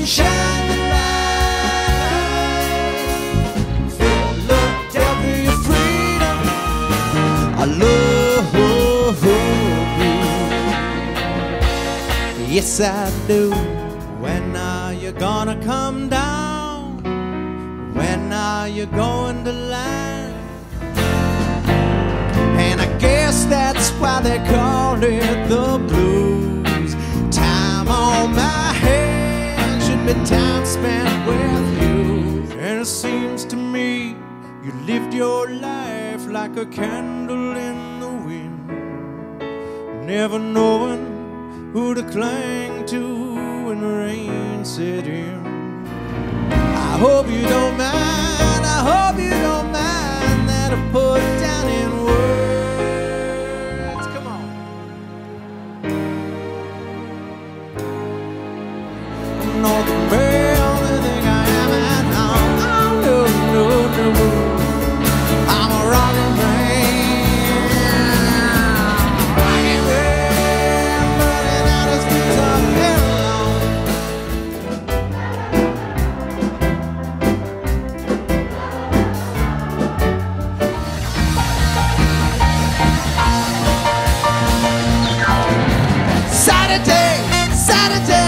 shine the light. Philadelphia freedom, I love you. Yes, I do. When are you gonna come down? When are you going to land? And I guess that's why they call it the blues. Time on my hands should be time spent with you. And it seems to me you lived your life like a candle in the wind, never knowing who to cling to when the rain set in. I hope you don't mind, I hope you don't mind that I put down in words. Come on. North America, they think I am at home. Oh, no, no, no. I'm a rockin' man. Rockin' man, burning out his fuse up here alone. Saturday, Saturday.